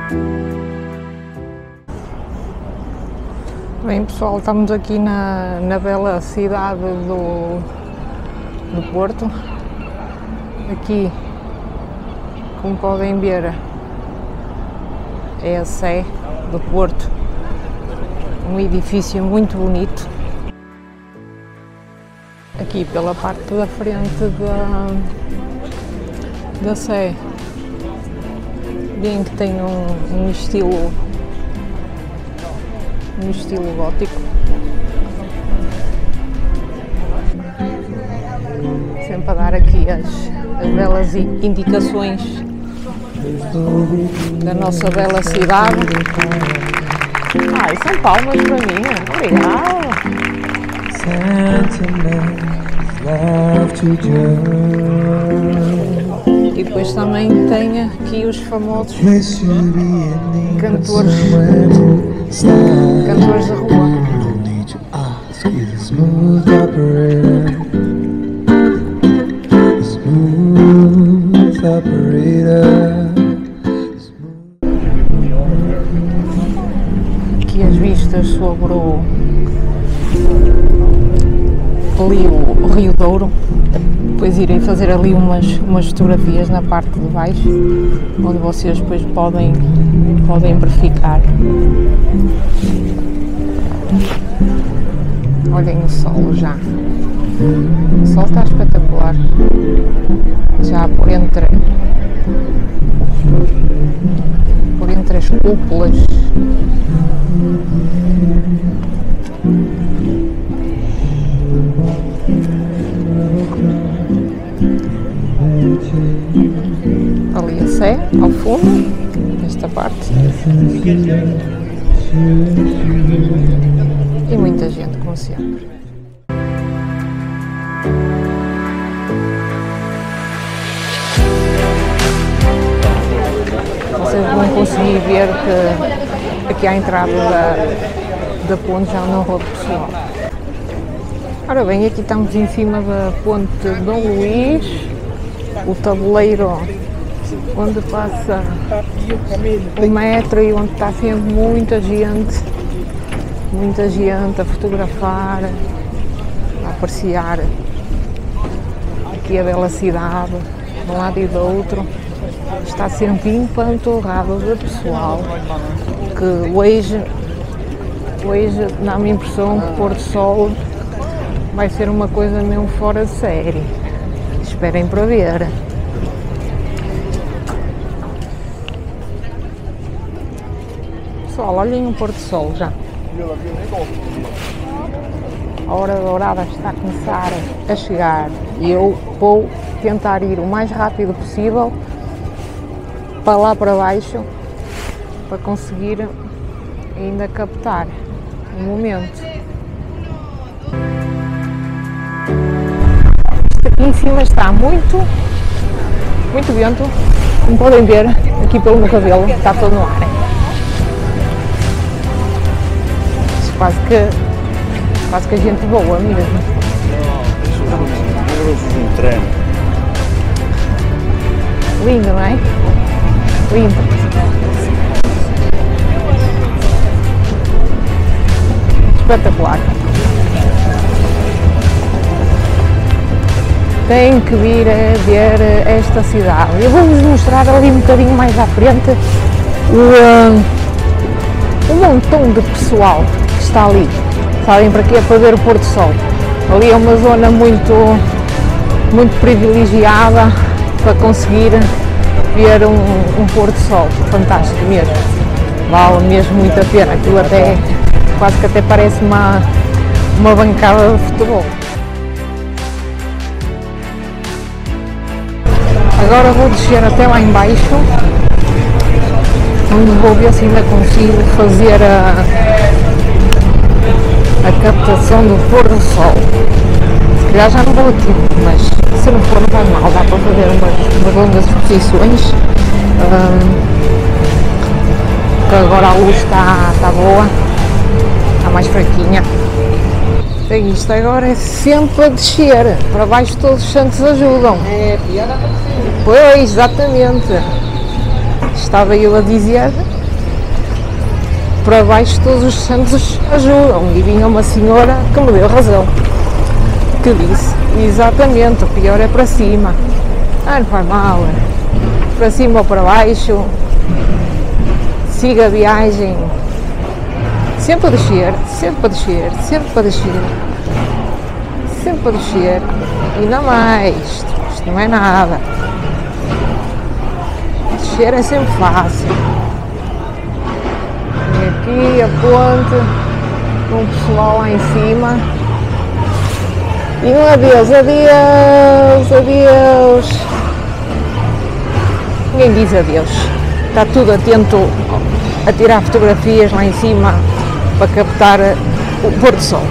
Bem pessoal, estamos aqui na bela cidade do Porto. Aqui, como podem ver, é a Sé do Porto, um edifício muito bonito. Aqui pela parte da frente da Sé, bem que tem um estilo gótico. Sempre a dar aqui as belas indicações da nossa bela cidade. São palmas para mim, obrigado. E depois também tem aqui os famosos cantores da rua. Aqui as vistas sobre ali o Rio Douro. Depois irei fazer ali umas fotografias na parte de baixo, onde vocês depois podem verificar. Olhem o sol já. O sol está espetacular. Já por entre as cúpulas. Ali a Sé, ao fundo, nesta parte. E muita gente, como sempre. Vocês vão conseguir ver que aqui à entrada da ponte já não houve pessoal. Ora bem, aqui estamos em cima da ponte de Dom Luís, o tabuleiro onde passa o metro e onde está sempre muita gente a fotografar, a apreciar aqui a bela cidade, de um lado e do outro. Está sempre empanturrado de pessoal, que hoje dá-me a impressão que o pôr do sol vai ser uma coisa mesmo fora de série. Esperem para ver. Pessoal, olhem o pôr do sol já. A hora dourada está a começar a chegar e eu vou tentar ir o mais rápido possível para lá para baixo para conseguir ainda captar o momento. Aqui em cima está muito vento, como podem ver aqui pelo meu cabelo, está todo no ar. Quase que a gente voa mesmo. Lindo, não é? Lindo. Espetacular. Tem que vir a ver esta cidade. Eu vou-vos mostrar ali um bocadinho mais à frente um montão de pessoal que está ali. Sabem para quê? Para ver o pôr do sol. Ali é uma zona muito privilegiada para conseguir ver um pôr do sol fantástico mesmo. Vale mesmo muito a pena. Aquilo até quase que até parece uma bancada de futebol. Agora vou descer até lá em baixo, onde vou ver se ainda consigo fazer a captação do pôr do sol. Se calhar já não vou aqui, mas se não for não faz mal, dá para fazer umas longas exposições, porque agora a luz está boa, está mais fraquinha. Tem isto agora é sempre a descer, para baixo todos os santos ajudam. Pois, exatamente. estava eu a dizer, para baixo todos os santos ajudam, e vinha uma senhora que me deu razão, que disse, exatamente, o pior é para cima. Não faz mal, para cima ou para baixo, siga a viagem, sempre a descer, sempre a descer, sempre a descer, sempre a descer, ainda mais, isto não é nada, descer é sempre fácil. E aqui a ponte, com o pessoal lá em cima, e um adeus, adeus, adeus. Ninguém diz adeus, está tudo atento a tirar fotografias lá em cima para captar o pôr do sol.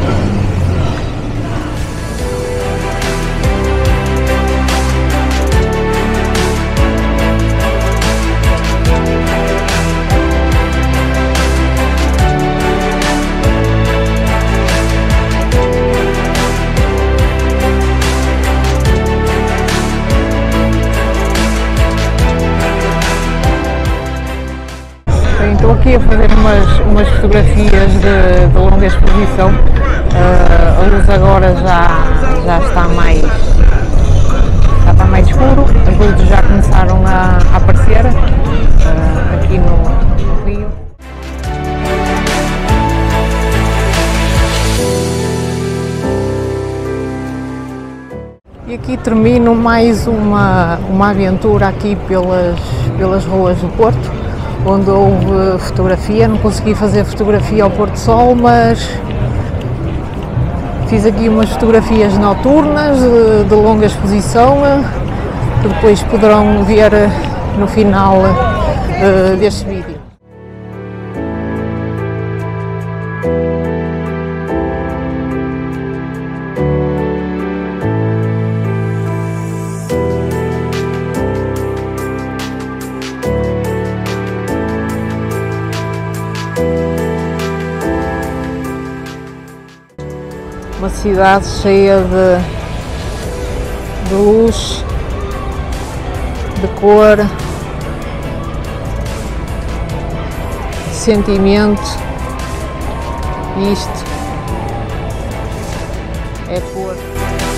Estou aqui a fazer umas fotografias de longa exposição. A luz agora já está mais escuro, as luzes já começaram a aparecer aqui no Rio. E aqui termino mais uma aventura aqui pelas ruas do Porto, onde houve fotografia. Não consegui fazer fotografia ao pôr do sol, mas fiz aqui umas fotografias noturnas de longa exposição, que depois poderão ver no final deste vídeo. Uma cidade cheia de luz, de cor, de sentimento. Isto é Porto.